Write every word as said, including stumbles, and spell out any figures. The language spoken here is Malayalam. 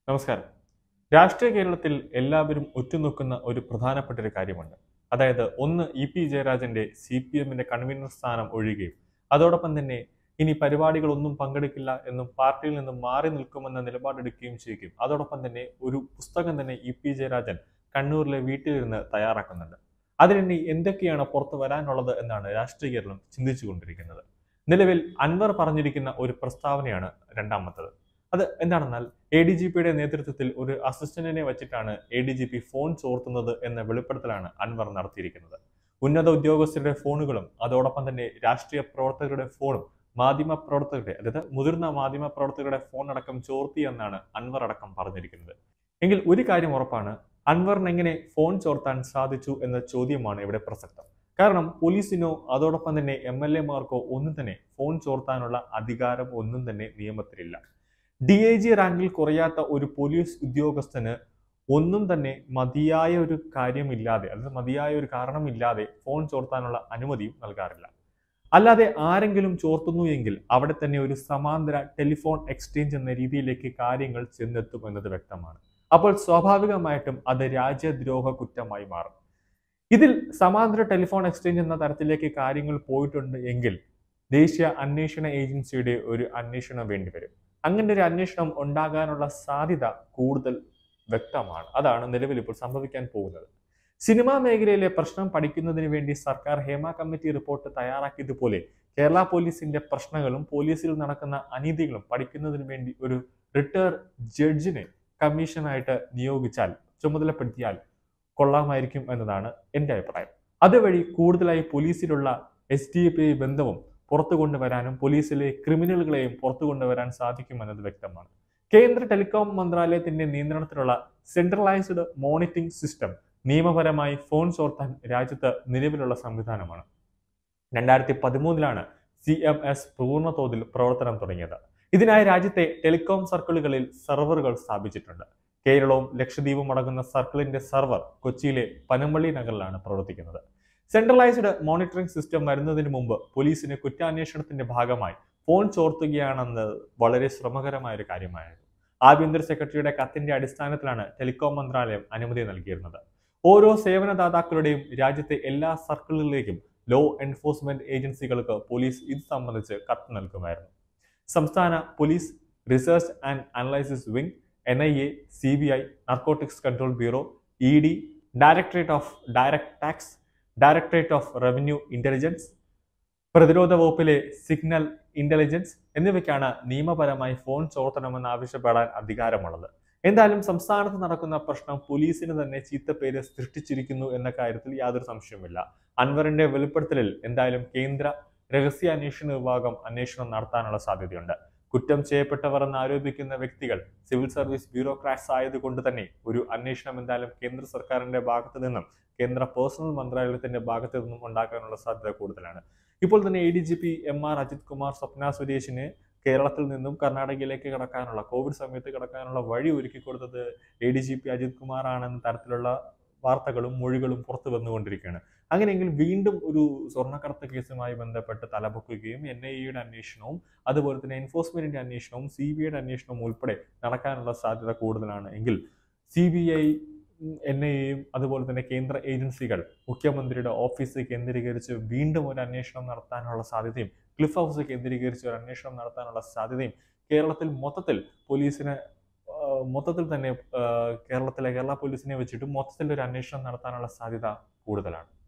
നമസ്കാരം. രാഷ്ട്രീയ കേരളത്തിൽ എല്ലാവരും ഉറ്റുനോക്കുന്ന ഒരു പ്രധാനപ്പെട്ട ഒരു കാര്യമുണ്ട്. അതായത് ഒന്ന് ഇ പി ജയരാജന്റെ സി പി എമ്മിന്റെ കൺവീനർ സ്ഥാനം ഒഴിയുകയും അതോടൊപ്പം തന്നെ ഇനി പരിപാടികളൊന്നും പങ്കെടുക്കില്ല എന്നും പാർട്ടിയിൽ നിന്നും മാറി നിൽക്കുമെന്ന നിലപാടെടുക്കുകയും ചെയ്യുകയും അതോടൊപ്പം തന്നെ ഒരു പുസ്തകം തന്നെ ഇ പി ജയരാജൻ കണ്ണൂരിലെ വീട്ടിലിരുന്ന് തയ്യാറാക്കുന്നുണ്ട്. അതിനി എന്തൊക്കെയാണ് പുറത്തു വരാനുള്ളത് എന്നാണ് രാഷ്ട്രീയ കേരളം ചിന്തിച്ചുകൊണ്ടിരിക്കുന്നത്. നിലവിൽ അൻവർ പറഞ്ഞിരിക്കുന്ന ഒരു പ്രസ്താവനയാണ് രണ്ടാമത്തത്. അത് എന്താണെന്നാൽ എ ഡി ജി പിയുടെ നേതൃത്വത്തിൽ ഒരു അസിസ്റ്റന്റിനെ വെച്ചിട്ടാണ് A D G P phone ചോർത്തുന്നത് എന്ന വെളിപ്പെടുത്തലാണ് അൻവർ നടത്തിയിരിക്കുന്നത്. ഉന്നത ഉദ്യോഗസ്ഥരുടെ ഫോണുകളും അതോടൊപ്പം തന്നെ രാഷ്ട്രീയ പ്രവർത്തകരുടെ ഫോണും മാധ്യമ പ്രവർത്തകരുടെ അതായത് മുതിർന്ന മാധ്യമ പ്രവർത്തകരുടെ ഫോൺ അടക്കം ചോർത്തി എന്നാണ് അൻവർ അടക്കം പറഞ്ഞിരിക്കുന്നത്. എങ്കിൽ ഒരു കാര്യം ഉറപ്പാണ്, അൻവറിന് എങ്ങനെ ഫോൺ ചോർത്താൻ സാധിച്ചു എന്ന ചോദ്യമാണ് ഇവിടെ പ്രസക്തം. കാരണം പോലീസിനോ അതോടൊപ്പം തന്നെ എം എൽ എമാർക്കോ ഒന്നും തന്നെ ഫോൺ ചോർത്താനുള്ള അധികാരം ഒന്നും തന്നെ നിയമത്തിലില്ല. ഡി ഐ ജി റാങ്കിൽ കുറയാത്ത ഒരു പോലീസ് ഉദ്യോഗസ്ഥന് ഒന്നും തന്നെ മതിയായ ഒരു കാര്യമില്ലാതെ അതായത് മതിയായ ഒരു കാരണമില്ലാതെ ഫോൺ ചോർത്താനുള്ള അനുമതിയും നൽകാറില്ല. അല്ലാതെ ആരെങ്കിലും ചോർത്തുന്നു എങ്കിൽ അവിടെ തന്നെ ഒരു സമാന്തര ടെലിഫോൺ എക്സ്ചേഞ്ച് എന്ന രീതിയിലേക്ക് കാര്യങ്ങൾ ചെന്നെത്തും എന്നത് വ്യക്തമാണ്. അപ്പോൾ സ്വാഭാവികമായിട്ടും അത് രാജ്യദ്രോഹ കുറ്റമായി മാറും. ഇതിൽ സമാന്തര ടെലിഫോൺ എക്സ്ചേഞ്ച് എന്ന തരത്തിലേക്ക് കാര്യങ്ങൾ പോയിട്ടുണ്ട് എങ്കിൽ ദേശീയ അന്വേഷണ ഏജൻസിയുടെ ഒരു അന്വേഷണം വേണ്ടിവരും. അങ്ങനെ ഒരു അന്വേഷണം ഉണ്ടാകാനുള്ള സാധ്യത കൂടുതൽ വ്യക്തമാണ്. അതാണ് നിലവിൽ ഇപ്പോൾ സംഭവിക്കാൻ പോകുന്നത്. സിനിമാ മേഖലയിലെ പ്രശ്നം പഠിക്കുന്നതിന് വേണ്ടി സർക്കാർ ഹേമ കമ്മിറ്റി റിപ്പോർട്ട് തയ്യാറാക്കിയതുപോലെ കേരള പോലീസിന്റെ പ്രശ്നങ്ങളും പോലീസിൽ നടക്കുന്ന അനീതികളും പഠിക്കുന്നതിന് വേണ്ടി ഒരു റിട്ടയർഡ് ജഡ്ജിനെ കമ്മീഷനായിട്ട് നിയോഗിച്ചാൽ ചുമതലപ്പെടുത്തിയാൽ കൊള്ളാമായിരിക്കും എന്നതാണ് എൻ്റെ അഭിപ്രായം. അതുവഴി കൂടുതലായി പോലീസിലുള്ള എസ് ഡി പി ബന്ധവും പുറത്തു കൊണ്ടുവരാനും പോലീസിലെ ക്രിമിനലുകളെയും പുറത്തു കൊണ്ടുവരാൻ സാധിക്കുമെന്നത് വ്യക്തമാണ്. കേന്ദ്ര ടെലികോം മന്ത്രാലയത്തിന്റെ നിയന്ത്രണത്തിലുള്ള സെൻട്രലൈസ്ഡ് മോണിറ്ററിംഗ് സിസ്റ്റം നിയമപരമായി ഫോൺ ചോർത്താൻ രാജ്യത്ത് നിലവിലുള്ള സംവിധാനമാണ്. രണ്ടായിരത്തി പതിമൂന്നിലാണ് സി എം എസ് പൂർണ്ണ തോതിൽ പ്രവർത്തനം തുടങ്ങിയത്. ഇതിനായി രാജ്യത്തെ ടെലികോം സർക്കിളുകളിൽ സെർവറുകൾ സ്ഥാപിച്ചിട്ടുണ്ട്. കേരളവും ലക്ഷദ്വീപും അടങ്ങുന്ന സർക്കിളിന്റെ സെർവർ കൊച്ചിയിലെ പനമ്പള്ളി നഗറിലാണ് പ്രവർത്തിക്കുന്നത്. സെൻട്രലൈസ്ഡ് മോണിറ്ററിംഗ് സിസ്റ്റം വരുന്നതിന് മുമ്പ് പോലീസിന് കുറ്റാന്വേഷണത്തിന്റെ ഭാഗമായി ഫോൺ ചോർത്തുകയാണെന്നത് വളരെ ശ്രമകരമായ ഒരു കാര്യമായിരുന്നു. ആഭ്യന്തര സെക്രട്ടറിയുടെ കത്തിന്റെ അടിസ്ഥാനത്തിലാണ് ടെലികോം മന്ത്രാലയം അനുമതി നൽകിയിരുന്നത്. ഓരോ സേവനദാതാക്കളുടെയും രാജ്യത്തെ എല്ലാ സർക്കിളുകളിലേക്കും ലോ എൻഫോഴ്സ്മെന്റ് ഏജൻസികൾക്ക് പോലീസ് ഇത് സംബന്ധിച്ച് കത്ത് നൽകുമായിരുന്നു. സംസ്ഥാന police research and analysis wing, N I A, C B I, narcotics control bureau, E D, directorate of direct tax, directorate of revenue intelligence, പ്രതിരോധ വകുപ്പിലെ സിഗ്നൽ ഇന്റലിജൻസ് എന്നിവയ്ക്കാണ് നിയമപരമായി ഫോൺ ചോർത്തണമെന്ന് ആവശ്യപ്പെടാൻ അധികാരമുള്ളത്. എന്തായാലും സംസ്ഥാനത്ത് നടക്കുന്ന പ്രശ്നം പോലീസിന് തന്നെ ചീത്തപ്പേര് സൃഷ്ടിച്ചിരിക്കുന്നു എന്ന കാര്യത്തിൽ യാതൊരു സംശയവുമില്ല. അൻവറിന്റെ വെളിപ്പെടുത്തലിൽ എന്തായാലും കേന്ദ്ര രഹസ്യാന്വേഷണ വിഭാഗം അന്വേഷണം നടത്താനുള്ള സാധ്യതയുണ്ട്. കുറ്റം ചെയ്യപ്പെട്ടവർ എന്ന് ആരോപിക്കുന്ന വ്യക്തികൾ സിവിൽ സർവീസ് ബ്യൂറോക്രാറ്റ്സ് ആയതുകൊണ്ട് തന്നെ ഒരു അന്വേഷണം എന്തായാലും കേന്ദ്ര സർക്കാരിന്റെ ഭാഗത്തു നിന്നും കേന്ദ്ര പേഴ്സണൽ മന്ത്രാലയത്തിന്റെ ഭാഗത്തു നിന്നും ഉണ്ടാക്കാനുള്ള സാധ്യത കൂടുതലാണ്. ഇപ്പോൾ തന്നെ A D G P M R Ajith Kumar Swapna സുരേഷിന് കേരളത്തിൽ നിന്നും കർണാടകയിലേക്ക് കടക്കാനുള്ള കോവിഡ് സമയത്ത് കടക്കാനുള്ള വഴി ഒരുക്കി കൊടുത്തത് A D G P Ajith Kumar ആണെന്ന തരത്തിലുള്ള വാർത്തകളും മൊഴികളും പുറത്തു വന്നുകൊണ്ടിരിക്കുകയാണ്. അങ്ങനെയെങ്കിൽ വീണ്ടും ഒരു സ്വർണ്ണക്കടത്ത് കേസുമായി ബന്ധപ്പെട്ട് തലപൊക്കുകയും എൻ ഐ എയുടെ അന്വേഷണവും അതുപോലെ തന്നെ എൻഫോഴ്സ്മെന്റിന്റെ അന്വേഷണവും സി ബി ഐയുടെ അന്വേഷണവും ഉൾപ്പെടെ നടക്കാനുള്ള സാധ്യത കൂടുതലാണ്. എങ്കിൽ C B I, N I എയും അതുപോലെ തന്നെ കേന്ദ്ര ഏജൻസികൾ മുഖ്യമന്ത്രിയുടെ ഓഫീസ് കേന്ദ്രീകരിച്ച് വീണ്ടും ഒരു അന്വേഷണം നടത്താനുള്ള സാധ്യതയും ക്ലിഫ് ഹൗസ് കേന്ദ്രീകരിച്ച് ഒരു അന്വേഷണം നടത്താനുള്ള സാധ്യതയും കേരളത്തിൽ മൊത്തത്തിൽ പോലീസിന് മൊത്തത്തിൽ തന്നെ കേരളത്തിലെ കേരള പോലീസിനെ വെച്ചിട്ട് മൊത്തത്തിൽ ഒരു അന്വേഷണം നടത്താനുള്ള സാധ്യത കൂടുതലാണ്.